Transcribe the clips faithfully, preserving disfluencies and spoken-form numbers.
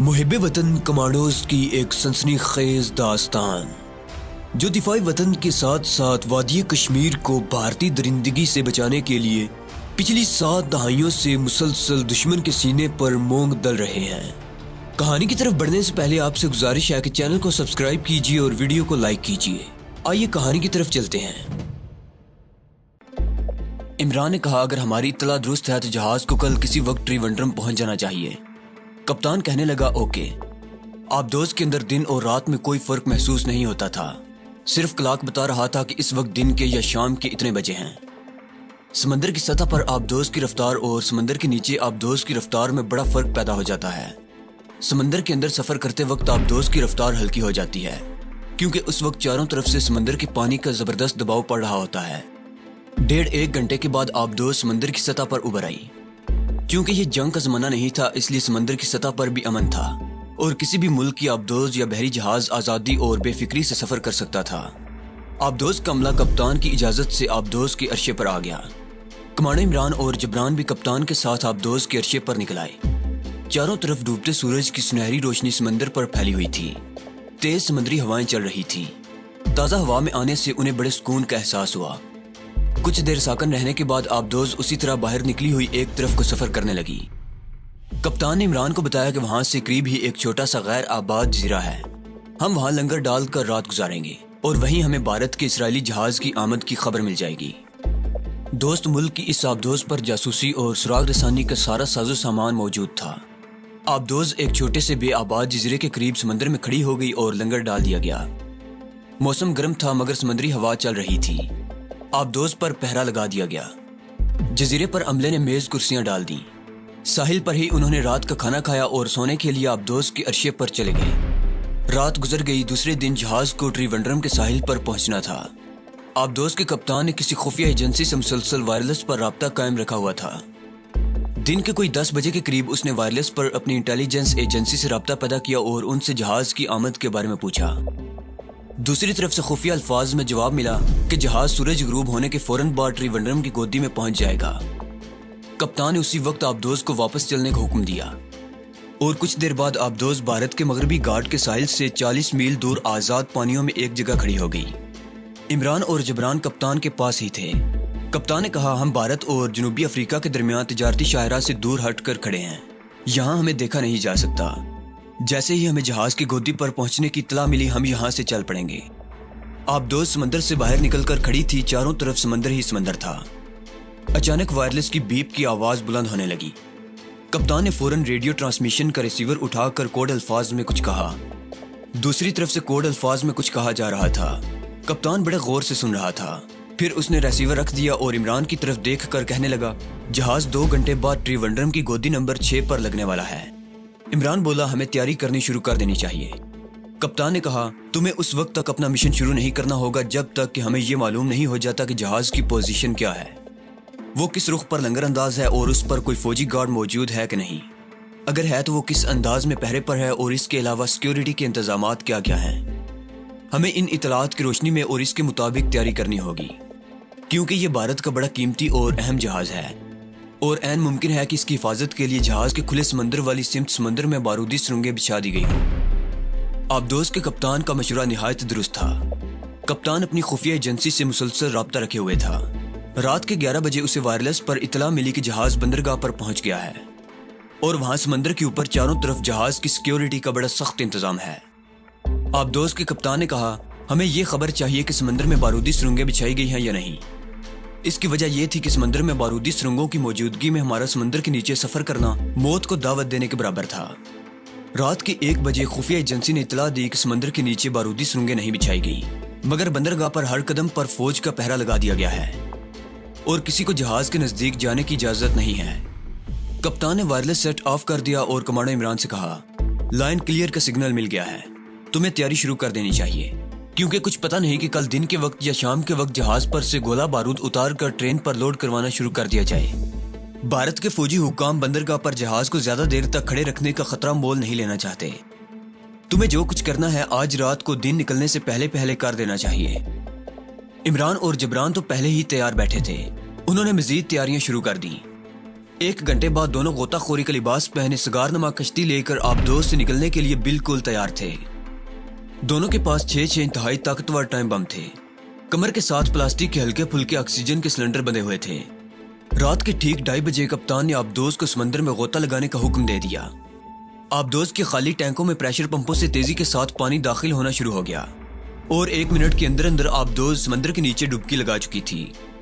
मुहिब्बे वतन कमांडोज की एक सनसनीखेज दास्तान जो दिफाई वतन के साथ साथ वादी कश्मीर को भारतीय दरिंदगी से बचाने के लिए पिछली सात दहाइयों से मुसलसल दुश्मन के सीने पर मोंग दल रहे हैं। कहानी की तरफ बढ़ने से पहले आपसे गुजारिश है कि चैनल को सब्सक्राइब कीजिए और वीडियो को लाइक कीजिए। आइए कहानी की तरफ चलते हैं। इमरान ने कहा, अगर हमारी इत्तला दुरुस्त है तो जहाज को कल किसी वक्त त्रिवेंद्रम पहुंच जाना चाहिए। कप्तान कहने लगा, ओके। आबदोज के अंदर दिन और रात में कोई फर्क महसूस नहीं होता था। सिर्फ क्लॉक बता रहा था कि इस वक्त दिन के या शाम के इतने बजे हैं। समंदर की सतह पर आबदोज की रफ्तार और समंदर के नीचे आबदोज की रफ्तार में बड़ा फर्क पैदा हो जाता है। समंदर के अंदर सफर करते वक्त आबदोज की रफ्तार हल्की हो जाती है क्योंकि उस वक्त चारों तरफ से समंदर के पानी का जबरदस्त दबाव पड़ रहा होता है। डेढ़ एक घंटे के बाद आबदोज समंदर की सतह पर उभर आई। क्योंकि ये जंग का जमाना नहीं था, इसलिए समंदर की सतह पर भी अमन था और किसी भी मुल्क की आबदोज या बहरी जहाज आज़ादी और बेफिक्री से सफर कर सकता था। आबदोज का अमला कप्तान की इजाजत से आबदोज के अरशे पर आ गया। कमांडो इमरान और जबरान भी कप्तान के साथ आबदोज के अरशे पर निकल आए। चारों तरफ डूबते सूरज की सुनहरी रोशनी समंदर पर फैली हुई थी। तेज समुद्री हवाएं चल रही थी। ताज़ा हवा में आने से उन्हें बड़े सुकून का एहसास हुआ। कुछ देर साकन रहने के बाद आबदोज उसी तरह बाहर निकली हुई एक तरफ को सफर करने लगी। कप्तान ने इमरान को बताया कि वहां से करीब ही एक छोटा सा गैर आबाद जजीरा है। हम वहां लंगर डालकर रात गुजारेंगे और वहीं हमें भारत के इसराइली जहाज की आमद की खबर मिल जाएगी। दोस्त मुल्क की इस आबदोज पर जासूसी और सुराग रसानी का सारा साजो सामान मौजूद था। आबदोज एक छोटे से बेआबाद जजीरे के करीब समंदर में खड़ी हो गई और लंगर डाल दिया गया। मौसम गर्म था मगर समुद्री हवा चल रही थी। आबदोज पर पहरा लगा दिया गया। जजीरे पर अमले ने मेज कुर्सियां डाल दी। साहिल पर ही उन्होंने रात का खाना खाया और सोने के लिए आबदोज के अरशे पर चले गए। रात गुजर गई। दूसरे दिन जहाज को त्रिवेंद्रम के साहिल पर पहुंचना था। आबदोज के कप्तान ने किसी खुफिया एजेंसी से मुसलसल वायरलेस पर राब्ता कायम रखा हुआ था। दिन के कोई दस बजे के करीब उसने वायरलेस पर अपनी इंटेलिजेंस एजेंसी से राब्ता पैदा किया और उनसे जहाज की आमद के बारे में पूछा। दूसरी तरफ से खुफिया अल्फाज में जवाब मिला कि जहाज सूरज गुरूब होने के फौरन बाद त्रिवेंद्रम की गोदी में पहुंच जाएगा। कप्तान ने उसी वक्त आबदोज को वापस चलने का हुक्म दिया और कुछ देर बाद आबदोज भारत के मगरबी घाट के साहिल से चालीस मील दूर आजाद पानियों में एक जगह खड़ी हो गई। इमरान और जबरान कप्तान के पास ही थे। कप्तान ने कहा, हम भारत और जनूबी अफ्रीका के दरमियान तिजारती शाहरा से दूर हटकर खड़े हैं। यहाँ हमें देखा नहीं जा सकता। जैसे ही हमें जहाज की गोदी पर पहुंचने की इत्तला मिली, हम यहाँ से चल पड़ेंगे। आबदोज समंदर से बाहर निकलकर खड़ी थी। चारों तरफ समंदर ही समंदर था। अचानक वायरलेस की बीप की आवाज बुलंद होने लगी। कप्तान ने फौरन रेडियो ट्रांसमिशन का रिसीवर उठाकर कोड अल्फाज में कुछ कहा। दूसरी तरफ से कोड अल्फाज में कुछ कहा जा रहा था। कप्तान बड़े गौर से सुन रहा था। फिर उसने रिसीवर रख दिया और इमरान की तरफ देख कर कहने लगा, जहाज दो घंटे बाद त्रिवेंद्रम की गोदी नंबर छह पर लगने वाला है। इमरान बोला, हमें तैयारी करनी शुरू कर देनी चाहिए। कप्तान ने कहा, तुम्हें उस वक्त तक अपना मिशन शुरू नहीं करना होगा जब तक कि हमें यह मालूम नहीं हो जाता कि जहाज की पोजीशन क्या है, वो किस रुख पर लंगर अंदाज है और उस पर कोई फौजी गार्ड मौजूद है कि नहीं। अगर है तो वो किस अंदाज में पहरे पर है और इसके अलावा सिक्योरिटी के इंतजामात क्या क्या हैं। हमें इन इतलात की रोशनी में और इसके मुताबिक तैयारी करनी होगी क्योंकि ये भारत का बड़ा कीमती और अहम जहाज है और ऐन मुमकिन है कि इसकी हिफाजत के लिए जहाज के खुले समंदर वाली सिमत समंदर में बारूदी सुरंगें बिछा दी गई हों। आबदोज के कप्तान का मशवरा निहायत दुरुस्त था। कप्तान अपनी खुफिया एजेंसी से मुसलसल राब्ता रखे हुए था। रात के ग्यारह बजे उसे वायरलेस पर इतला मिली कि जहाज बंदरगाह पर पहुंच गया है और वहां समंदर के ऊपर चारों तरफ जहाज की सिक्योरिटी का बड़ा सख्त इंतजाम है। आबदोज के कप्तान ने कहा, हमें यह खबर चाहिए कि समंदर में बारूदी सुरंगें बिछाई गई हैं या नहीं। इसकी वजह यह थी कि समंदर में बारूदी सुरंगों की मौजूदगी में हमारा समंदर के नीचे सफर करना मौत को दावत देने के बराबर था। रात के एक बजे खुफिया एजेंसी ने इतला दी कि समंदर के नीचे बारूदी सुरंगें नहीं बिछाई गई मगर बंदरगाह पर हर कदम पर फौज का पहरा लगा दिया गया है और किसी को जहाज के नजदीक जाने की इजाजत नहीं है। कप्तान ने वायरलेस सेट ऑफ कर दिया और कमांडो इमरान से कहा, लाइन क्लियर का सिग्नल मिल गया है, तुम्हें तैयारी शुरू कर देनी चाहिए क्योंकि कुछ पता नहीं कि कल दिन के वक्त या शाम के वक्त जहाज पर से गोला बारूद उतार कर ट्रेन पर लोड करवाना शुरू कर दिया जाए। भारत के फौजी हुक्काम बंदरगाह पर जहाज को ज्यादा देर तक खड़े रखने का खतरा मोल नहीं लेना चाहते। तुम्हें जो कुछ करना है आज रात को दिन निकलने से पहले पहले कर देना चाहिए। इमरान और जबरान तो पहले ही तैयार बैठे थे। उन्होंने मजीद तैयारियां शुरू कर दी। एक घंटे बाद दोनों गोताखोरी का लिबास पहने सिगारनुमा कश्ती लेकर आबदोज से निकलने के लिए बिल्कुल तैयार थे। दोनों के पास छह छह इंतहाई ताकतवर टाइम बम थे। कमर के साथ प्लास्टिक के हल्के फुल्के ऑक्सीजन के सिलेंडर बंधे हुए थे। रात के ठीक ढाई बजे कप्तान ने आबदोज को समंदर में गोता लगाने का हुक्म दे दिया। आबदोज के खाली टैंकों में प्रेशर पंपों से तेजी के साथ पानी दाखिल होना शुरू हो गया और एक मिनट के अंदर अंदर आबदोज समंदर के नीचे डुबकी लगा चुकी थी।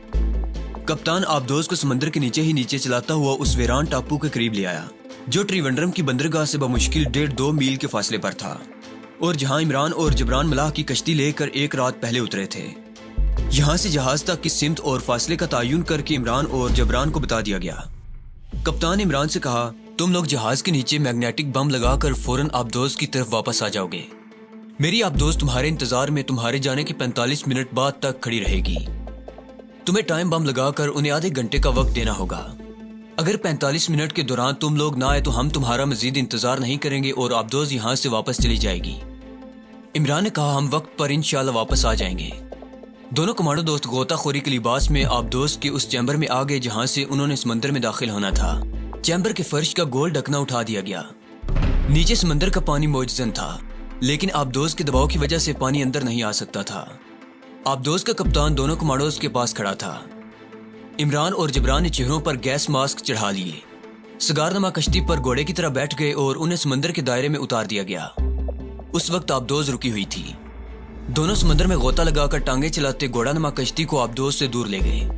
कप्तान आबदोज को समंदर के नीचे ही नीचे चलाता हुआ उस वीरान टापू के करीब ले आया जो ट्रिवेंड्रम की बंदरगाह से बमुश्किल डेढ़ दो मील के फासले पर था और जहां इमरान और जबरान मलाह की कश्ती लेकर एक रात पहले उतरे थे। यहां से जहाज तक की सिमत और फासले का तयन करके इमरान और जबरान को बता दिया गया। कप्तान ने इमरान से कहा, तुम लोग जहाज के नीचे मैग्नेटिक बम लगाकर फौरन आबदोज की तरफ वापस आ जाओगे। मेरी आबदोज तुम्हारे इंतजार में तुम्हारे जाने के पैंतालीस मिनट बाद तक खड़ी रहेगी। तुम्हें टाइम बम लगाकर उन्हें आधे घंटे का वक्त देना होगा। अगर पैंतालीस मिनट के दौरान तुम लोग ना आए तो हम तुम्हारा मजीद इंतजार नहीं करेंगे और आबदोज यहाँ से वापस चली जाएगी। इमरान ने कहा, हम वक्त पर इंशाल्लाह वापस आ जाएंगे। दोनों कमांडो दोस्त गोताखोरी के लिबास में आबदोज के उस चैम्बर में आ गए जहां से उन्होंने समंदर में दाखिल होना था। चैम्बर के फर्श का गोल ढकना उठा दिया गया। नीचे समंदर का पानी मौजूद था, लेकिन आबदोज के दबाव की वजह से पानी अंदर नहीं आ सकता था। आबदोज का कप्तान दोनों कमांडोज के पास खड़ा था। इमरान और जबरान ने चेहरों पर गैस मास्क चढ़ा लिए। सिगारनुमा कश्ती पर घोड़े की तरह बैठ गए और उन्हें समंदर के दायरे में उतार दिया गया। उस वक्त आबदोज रुकी हुई थी। दोनों समंदर में गोता लगाकर टांगे चलाते घोड़ानुमा कश्ती को आबदोज से दूर ले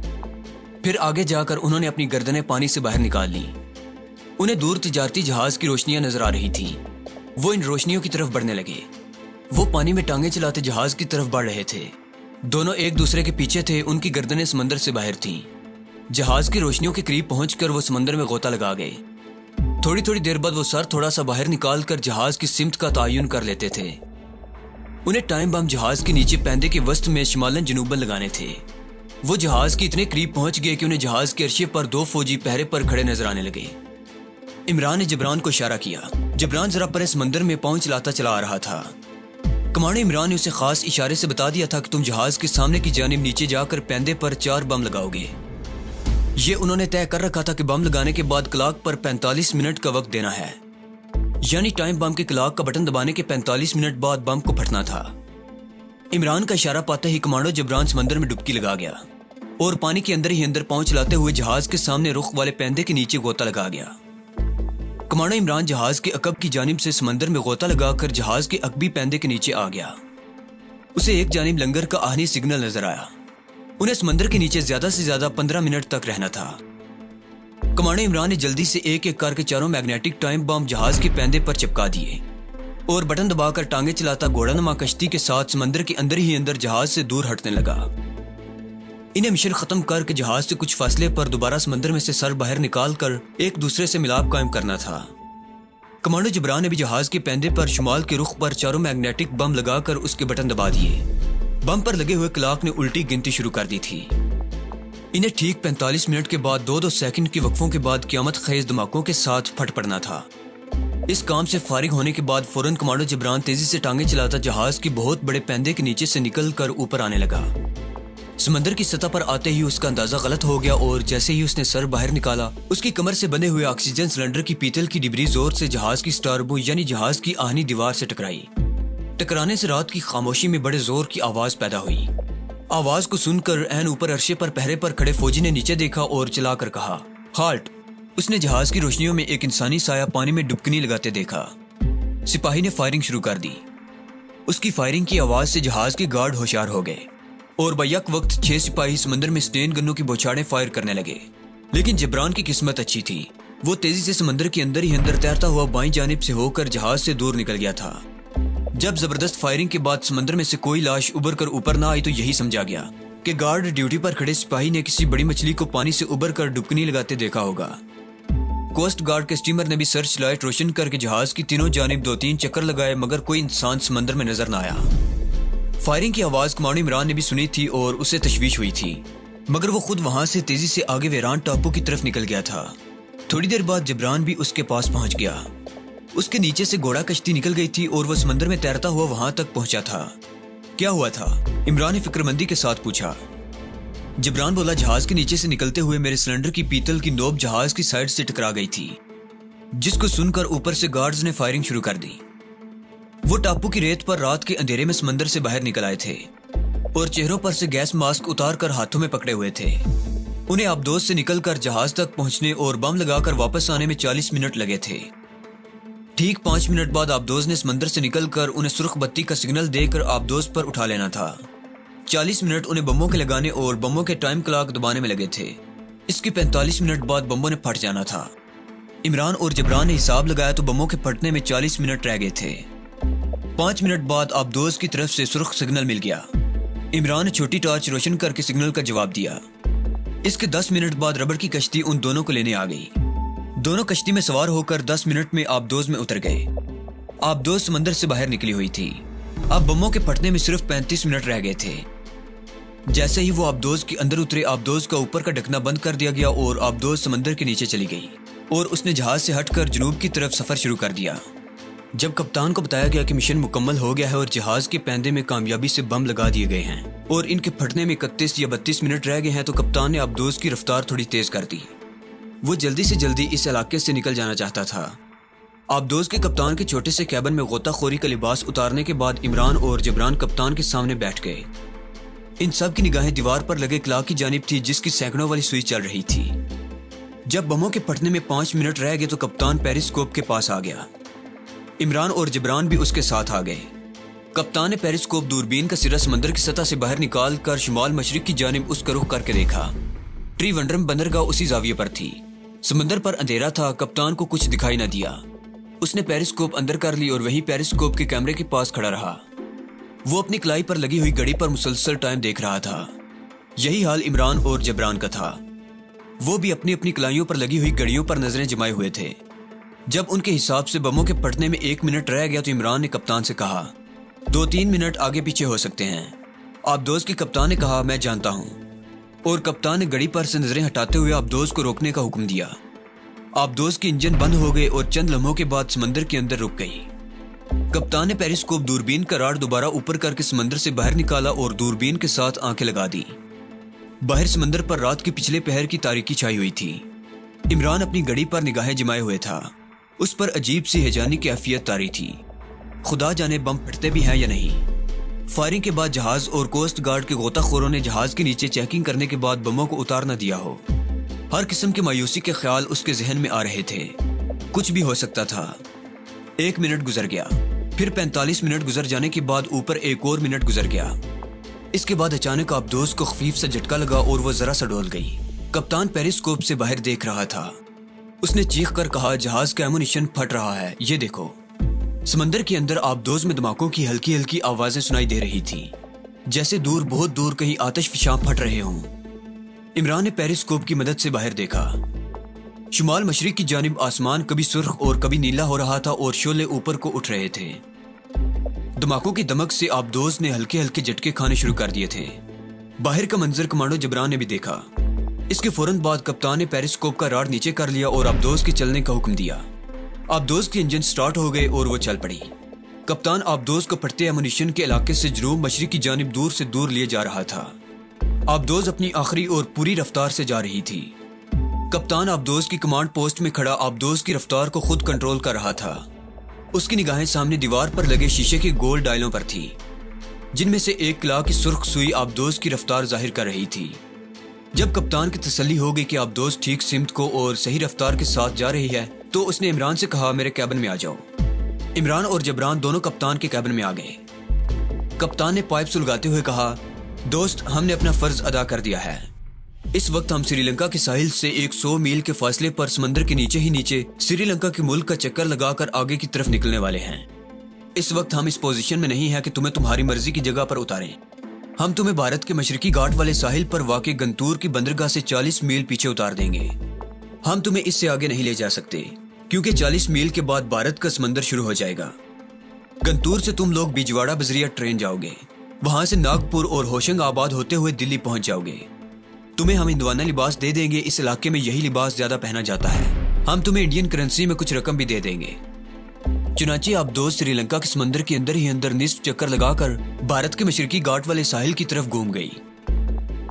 गए। फिर आगे जाकर उन्होंने अपनी गर्दनें पानी से बाहर निकाल ली। उन्हें दूर तिजारती जहाज की रोशनियां नजर आ रही थी। वो इन रोशनियों की तरफ बढ़ने लगे। वो पानी में टांगे चलाते जहाज की तरफ बढ़ रहे थे। दोनों एक दूसरे के पीछे थे। उनकी गर्दनें समंदर से बाहर थीं। जहाज की रोशनियों के करीब पहुंचकर वो समंदर में गोता लगा गए। थोड़ी थोड़ी देर बाद वो सर थोड़ा सा बाहर निकालकर जहाज की सिमत का तयन कर लेते थे। उन्हें टाइम बम जहाज के नीचे पैंदे के वस्त में शिमालन जनूबन लगाने थे। वो जहाज के इतने करीब पहुंच गए कि उन्हें जहाज के अर्शे पर दो फौजी पहरे पर खड़े नजर आने लगे। इमरान ने जबरान को इशारा किया। जबरान जरा परे समंदर में पांव चलाता चला आ रहा था। कमांडो इमरान ने उसे खास इशारे से बता दिया था कि तुम जहाज के सामने की जानिब नीचे जाकर पैंदे पर चार बम लगाओगे। ये उन्होंने तय कर रखा था कि बम लगाने के बाद क्लॉक पर पैंतालीस मिनट का वक्त देना है, यानी टाइम बम के क्लॉक का बटन दबाने के पैंतालीस मिनट बाद बम को फटना था। इमरान का इशारा पाते ही कमांडो जबरान समंदर में डुबकी लगा गया और पानी के अंदर ही अंदर पांव चलाते हुए जहाज के सामने रुख वाले पैंदे के नीचे गोता लगा गया। कमांडो इमरान जहाज के अकब की जानिब से समंदर में गोता लगाकर जहाज के अकबी पैंदे के नीचे आ गया। उसे एक जानिब लंगर का आहनी सिग्नल नजर आया। उन्हें समंदर के नीचे ज्यादा से ज्यादा पंद्रह मिनट तक रहना था। कमांडो इमरान ने जल्दी से एक एक करके चारों मैग्नेटिक टाइम बम जहाज के पैंदे पर चिपका दिए और बटन दबाकर टांगे चलाता घोड़ानुमा कश्ती के साथ समंदर के अंदर ही अंदर जहाज से दूर हटने लगा। इन्हें मिशन खत्म करके जहाज से कुछ फासले पर दोबारा समंदर में से सर बाहर निकालकर एक दूसरे से मिलाप कायम करना था। कमांडो जबरान ने भी जहाज के पैंदे पर शुमाल के रुख पर चारों मैग्नेटिक बम लगाकर उसके बटन दबा दिए। बम पर लगे हुए क्लॉक ने उल्टी गिनती शुरू कर दी थी। इन्हें ठीक पैंतालीस मिनट के बाद दो दो सेकंड के वक्फों के बाद क़यामत ख़ेज़ धमाकों के साथ फट पड़ना था। इस काम से फारिग होने के बाद फौरन कमांडो जबरान तेजी से टांगे चलाता जहाज की बहुत बड़े पैंदे के नीचे से निकलकर ऊपर आने लगा। समंदर की सतह पर आते ही उसका अंदाजा गलत हो गया और जैसे ही उसने सर बाहर निकाला, उसकी कमर से बने हुए ऑक्सीजन सिलेंडर की पीतल की डिबरी जोर से जहाज की स्टारबो यानी जहाज की आहनी दीवार से टकराई। टकराने से रात की खामोशी में बड़े जोर की आवाज पैदा हुई। आवाज को सुनकर एन ऊपर अर्शे पर पहरे पर खड़े फौजी ने नीचे देखा और चिल्लाकर कहा, हाल्ट। उसने जहाज की रोशनियों में एक इंसानी साया पानी में डुबकनी लगाते देखा। सिपाही ने फायरिंग शुरू कर दी। उसकी फायरिंग की आवाज से जहाज के गार्ड होशियार हो गए और बैक वक्त छह सिपाही समंदर में स्टेन गन्नों की बौछारें फायर करने लगे। लेकिन जबरान की किस्मत अच्छी थी। वो तेजी से समंदर के अंदर ही अंदर तैरता हुआ बाईं जानिब से होकर जहाज से दूर निकल गया था। जब जबरदस्त फायरिंग के बाद समंदर में से कोई लाश उबर कर ऊपर ना आई तो यही समझा गया कि गार्ड ड्यूटी पर खड़े सिपाही ने किसी बड़ी मछली को पानी से उबर कर डुबकनी लगाते देखा होगा। कोस्ट गार्ड के स्टीमर ने भी सर्च लाइट रोशन करके जहाज की तीनों जानिब दो तीन चक्कर लगाए, मगर कोई इंसान समंदर में नजर न आया। फायरिंग की आवाज कमांडो इमरान ने भी सुनी थी और उसे तशवीश हुई थी, मगर वो खुद वहां से तेजी से आगे वेरान टापू की तरफ निकल गया था। थोड़ी देर बाद जबरान भी उसके पास पहुंच गया। उसके नीचे से घोड़ा कश्ती निकल गई थी और वह समंदर में तैरता हुआ वहां तक पहुंचा था। क्या हुआ था? इमरान ने फिक्रमंदी के साथ पूछा। जबरान बोला, जहाज के नीचे से निकलते हुए मेरे सिलेंडर की पीतल की नोब जहाज की साइड से टकरा गई थी, जिसको सुनकर ऊपर से गार्ड्स ने फायरिंग शुरू कर दी। वो टापू की रेत पर रात के अंधेरे में समंदर से बाहर निकल आए थे और चेहरों पर से गैस मास्क उतार कर हाथों में पकड़े हुए थे। उन्हें आबदोज से निकलकर जहाज तक पहुंचने और बम लगाकर वापस आने में चालीस मिनट लगे थे। ठीक पांच मिनट बाद आबदोज ने समंदर से निकलकर उन्हें सुर्ख बत्ती का सिग्नल देकर आबदोज पर उठा लेना था। चालीस मिनट उन्हें बमों के लगाने और बमों के टाइम क्लॉक दबाने में लगे थे। इसके पैंतालीस मिनट बाद बमों ने फट जाना था। इमरान और जबरान ने हिसाब लगाया तो बमों के फटने में चालीस मिनट रह गए थे। पांच मिनट बाद आबदोज की तरफ से सुर्ख सिग्नल मिल गया। इमरान ने छोटी टॉर्च रोशन करके सिग्नल का जवाब दिया। इसके दस मिनट बाद रबड़ की कश्ती उन दोनों को लेने आ गई। दोनों कश्ती में सवार होकर दस मिनट में आबदोज में उतर गए। आबदोज समंदर से बाहर निकली हुई थी। अब बमों के फटने में सिर्फ पैंतीस मिनट रह गए थे। जैसे ही वो आबदोज के अंदर उतरे, आबदोज का ऊपर का ढकना बंद कर दिया गया और आबदोज समंदर के नीचे चली गई और उसने जहाज से हटकर जनूब की तरफ सफर शुरू कर दिया। जब कप्तान को बताया गया कि मिशन मुकम्मल हो गया है और जहाज के पैंदे में कामयाबी से बम लगा दिए गए हैं और इनके फटने में इकतीस या बत्तीस मिनट रह गए हैं, तो कप्तान ने आबदोज की रफ्तार थोड़ी तेज कर दी। वो जल्दी से जल्दी इस इलाके से निकल जाना चाहता था। आबदोज के कप्तान के छोटे से कैबिन में गोताखोरी का लिबास उतारने के बाद इमरान और जबरान कप्तान के सामने बैठ गए। इन सब की निगाहें दीवार पर लगे क्लॉक की जानिब थी, जिसकी सैकड़ों वाली सुई चल रही थी। जब बमों के फटने में पांच मिनट रह गए तो कप्तान पेरिस्कोप के पास आ गया। इमरान और जबरान भी उसके साथ आ गए। कप्तान ने पेरिस्कोप दूरबीन का सिरा समंदर की सतह से बाहर निकाल कर शुमाल मशरिक की जानिब उसका रुख करके देखा। ट्रीवंड्रम बंदरगाह उसी जाविये पर थी। समंदर पर अंधेरा था, कप्तान को कुछ दिखाई न दिया। उसने पेरिस्कोप अंदर कर ली और वहीं पेरिस्कोप के कैमरे के पास खड़ा रहा। वो अपनी कलाई पर लगी हुई घड़ी पर मुसलसल टाइम देख रहा था। यही हाल इमरान और जबरान का था। वो भी अपनी अपनी कलाइयों पर लगी हुई घड़ियों पर नजरें जमाए हुए थे। जब उनके हिसाब से बमों के फटने में एक मिनट रह गया तो इमरान ने कप्तान से कहा, दो तीन मिनट आगे पीछे हो सकते हैं। आबदोज के कप्तान ने कहा, मैं जानता हूं। और कप्तान ने घड़ी पर से नजरें हटाते हुए आबदोज को रोकने का हुक्म दिया। आबदोज के इंजन बंद हो गए और चंद लम्हों के बाद समंदर के अंदर रुक गई। कप्तान ने पेरिस्कोप दूरबीन का राड दोबारा ऊपर करके समंदर से बाहर निकाला और दूरबीन के साथ आंखें लगा दी। बाहर समंदर पर रात के पिछले पहर की तारीकी छाई हुई थी। इमरान अपनी घड़ी पर निगाहें जमाए हुए था। उस पर अजीब सी हैजानी की कैफियत तारी थी। खुदा जाने बम फटते भी हैं या नहीं। फायरिंग के बाद जहाज और कोस्ट गार्ड के गोताखोरों ने जहाज के नीचे चेकिंग करने के बाद बमों को उतार न दिया हो। हर किस्म की मायूसी के ख्याल उसके जहन में आ रहे थे। कुछ भी हो सकता था। एक मिनट गुजर गया, फिर पैंतालीस मिनट गुजर जाने के बाद ऊपर एक और मिनट गुजर गया। इसके बाद अचानक आबदोज को खफीफ सा झटका लगा और वो जरा सा डोल गई। कप्तान पेरिस्कोप से बाहर देख रहा था। उसने चीख कर कहा, जहाज का एमुनिशन फट रहा है, ये देखो। समंदर के अंदर आबदोज में धमाकों की हल्की हल्की आवाजें सुनाई दे रही थी, जैसे दूर बहुत दूर कहीं आतिशफशां फट रहे हों। इमरान ने पेरिस्कोप की मदद से बाहर देखा। शुमाल मशरिक की जानिब आसमान कभी सुर्ख और कभी नीला हो रहा था और शोले ऊपर को उठ रहे थे। धमाकों की दमक से आबदोज ने हल्के हल्के झटके खाने शुरू कर दिए थे। बाहर का मंजर कमांडो जबरान ने भी देखा। इसके फौरन बाद कप्तान ने पेरिस्कोप का राड नीचे कर लिया और आबदोज के चलने का हुक्म दिया। आबदोज के इंजन स्टार्ट हो गए और वो चल पड़ी। कप्तान आबदोज को फटते एमुनिशन के इलाके से जनूब मशरिक की जानिब दूर से दूर लिए जा रहा था। आबदोज अपनी आखिरी और पूरी रफ्तार से जा रही थी। कप्तान आबदोज की कमांड पोस्ट में खड़ा आबदोज की रफ्तार को खुद कंट्रोल कर रहा था। उसकी निगाहें सामने दीवार पर लगे शीशे के गोल डायलों पर थी, जिनमें से एक क्लॉ की सुर्ख सुई आबदोज की रफ्तार जाहिर कर रही थी। जब कप्तान की तसल्ली हो गई कि आबदोज ठीक सिमत को और सही रफ्तार के साथ जा रही है, तो उसने इमरान से कहा, मेरे कैबिन में आ जाओ। इमरान और जबरान दोनों कप्तान के कैबिन में आ गए। कप्तान ने पाइप सुलगाते हुए कहा, दोस्त, हमने अपना फर्ज अदा कर दिया है। इस वक्त हम श्रीलंका के साहिल से एक सौ मील के फासले पर समंदर के नीचे ही नीचे श्रीलंका के मुल्क का चक्कर लगाकर आगे की तरफ निकलने वाले हैं। इस वक्त हम इस पोजीशन में नहीं है कि तुम्हें तुम्हारी मर्जी की जगह पर उतारें। हम तुम्हें भारत के मशरकी घाट वाले साहिल पर वाक़े गंतूर की बंदरगाह से चालीस मील पीछे उतार देंगे। हम तुम्हें इससे आगे नहीं ले जा सकते, क्योंकि चालीस मील के बाद भारत का समंदर शुरू हो जाएगा। गंतूर से तुम लोग बिजवाड़ा बजरिया ट्रेन जाओगे, वहां से नागपुर और होशंगाबाद होते हुए दिल्ली पहुंच जाओगे। तुम्हें हम हिंदवाना लिबास दे देंगे, इस इलाके में यही लिबास ज्यादा पहना जाता है। हम तुम्हें इंडियन करेंसी में कुछ रकम भी दे देंगे। चुनांचे आबदोज श्रीलंका के समंदर के अंदर ही अंदर निस्फ चक्कर लगाकर भारत के मशरकी घाट वाले साहिल की तरफ घूम गई।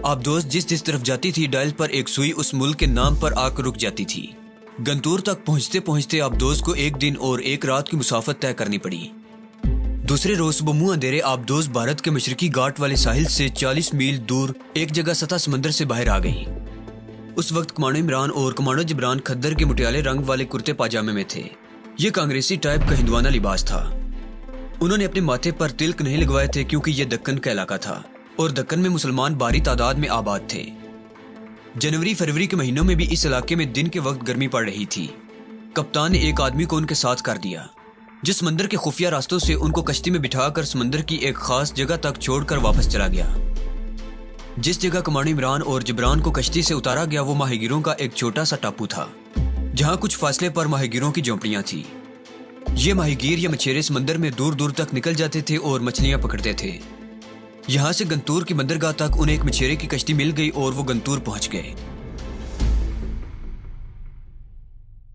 आबदोस जिस जिस तरफ जाती थी डायल पर एक सुई उस मुल्क के नाम पर आकर रुक जाती थी। गंतूर तक पहुंचते पहुंचते आबदोस को एक दिन और एक रात की मुसाफत तय करनी पड़ी। दूसरे रोज सुबह मुंह अंधेरे आबदोस भारत के मशरकी घाट वाले साहिल से चालीस मील दूर एक जगह सतह समंदर से बाहर आ गई। उस वक्त कमांडो इमरान और कमांडो जिब्रान खद्दर के मुटियाले रंग वाले कुर्ते पाजामे में थे। ये कांग्रेसी टाइप का हिंदुआना लिबास था। उन्होंने अपने माथे पर तिलक नहीं लगवाए थे क्योंकि यह दक्कन का इलाका था और दक्कन में मुसलमान भारी तादाद में आबाद थे। जनवरी फरवरी के महीनों में भी इस इलाके में दिन के वक्त गर्मी पड़ रही थी। कप्तान ने एक आदमी को उनके साथ कर दिया जो समंदर के खुफिया रास्तों से उनको कश्ती में बिठाकर समंदर की एक खास जगह तक छोड़कर वापस चला गया। जिस जगह कमांडो इमरान और जिब्रान को कश्ती से उतारा गया वो माहिगीरों का एक छोटा सा टापू था जहां कुछ फासले पर माहिगीरों की झोंपड़ियां थी। ये माहिगीर या मछेरे समंदर में दूर दूर तक निकल जाते थे और मछलियां पकड़ते थे। यहाँ से गंतूर की बंदरगाह तक उन्हें एक मछेरे की कश्ती मिल गई और वो गंतूर पहुंच गए।